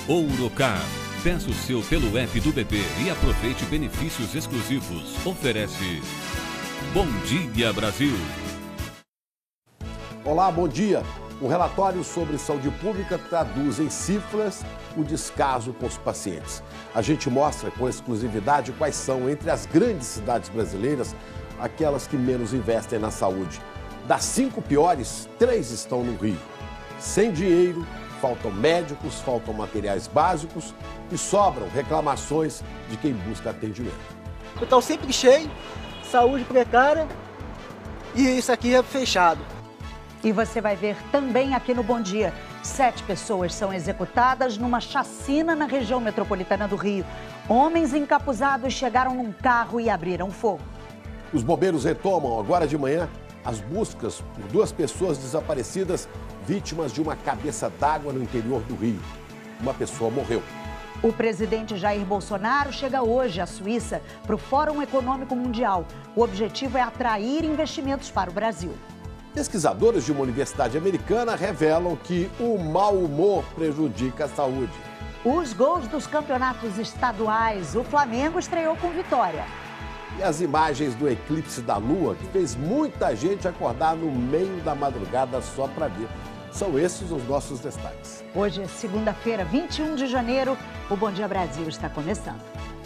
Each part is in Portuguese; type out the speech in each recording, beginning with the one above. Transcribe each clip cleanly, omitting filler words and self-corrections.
Ourocard. Peça o seu pelo app do BP e aproveite benefícios exclusivos. Oferece Bom Dia Brasil. Olá, bom dia. Um relatório sobre saúde pública traduz em cifras o descaso com os pacientes. A gente mostra com exclusividade quais são, entre as grandes cidades brasileiras, aquelas que menos investem na saúde. Das 5 piores, 3 estão no Rio. Sem dinheiro, faltam médicos, faltam materiais básicos e sobram reclamações de quem busca atendimento. Hospital sempre cheio, saúde precária e isso aqui é fechado. E você vai ver também aqui no Bom Dia. 7 pessoas são executadas numa chacina na região metropolitana do Rio. Homens encapuzados chegaram num carro e abriram fogo. Os bombeiros retomam agora de manhã as buscas por 2 pessoas desaparecidas, vítimas de uma cabeça d'água no interior do Rio. Uma pessoa morreu. O presidente Jair Bolsonaro chega hoje à Suíça para o Fórum Econômico Mundial. O objetivo é atrair investimentos para o Brasil. Pesquisadores de uma universidade americana revelam que o mau humor prejudica a saúde. Os gols dos campeonatos estaduais. O Flamengo estreou com vitória. E as imagens do eclipse da Lua, que fez muita gente acordar no meio da madrugada só para ver. São esses os nossos destaques. Hoje é segunda-feira, 21 de janeiro. O Bom Dia Brasil está começando.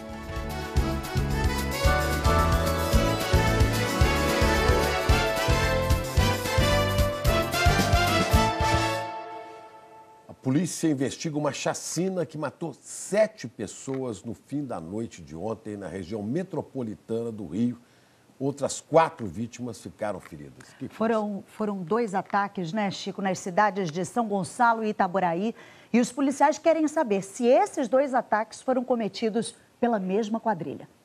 A polícia investiga uma chacina que matou 7 pessoas no fim da noite de ontem na região metropolitana do Rio. Outras 4 vítimas ficaram feridas. Foram 2 ataques, né, Chico, nas cidades de São Gonçalo e Itaboraí. E os policiais querem saber se esses 2 ataques foram cometidos pela mesma quadrilha.